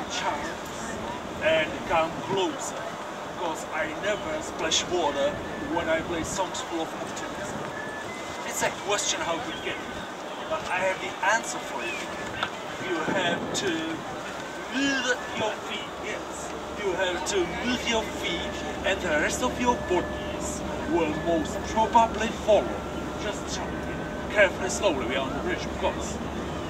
chance and come closer. Because I never splash water when I play songs full of optimism. It's a question how to get it. But I have the answer for you. You have to move your feet, yes. You have to move your feet and the rest of your bodies will most probably follow. Just jump in. Carefully, slowly, we are on the bridge, of course.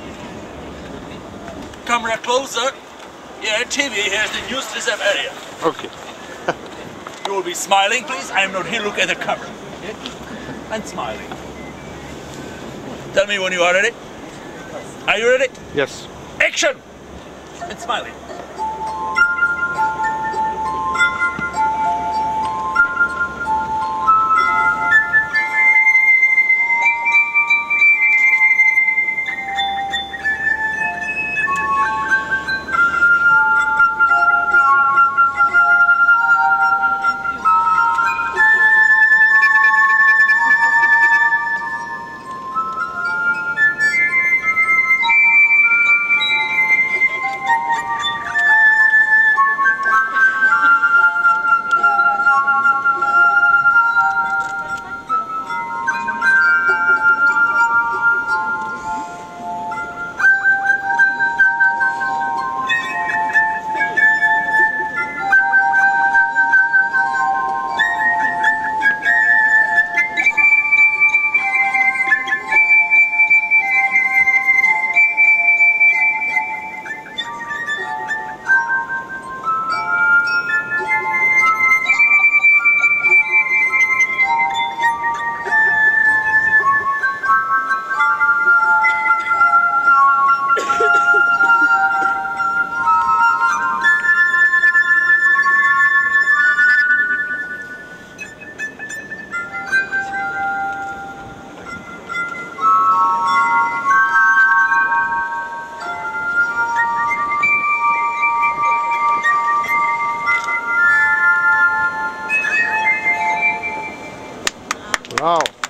Camera closer. Yeah, TV, here's the news reserve area. Okay. You will be smiling, please. I am not here, look at the camera. Yeah? And smiling. Tell me when you are ready. Are you ready? Yes. Action! And smiling. Wow.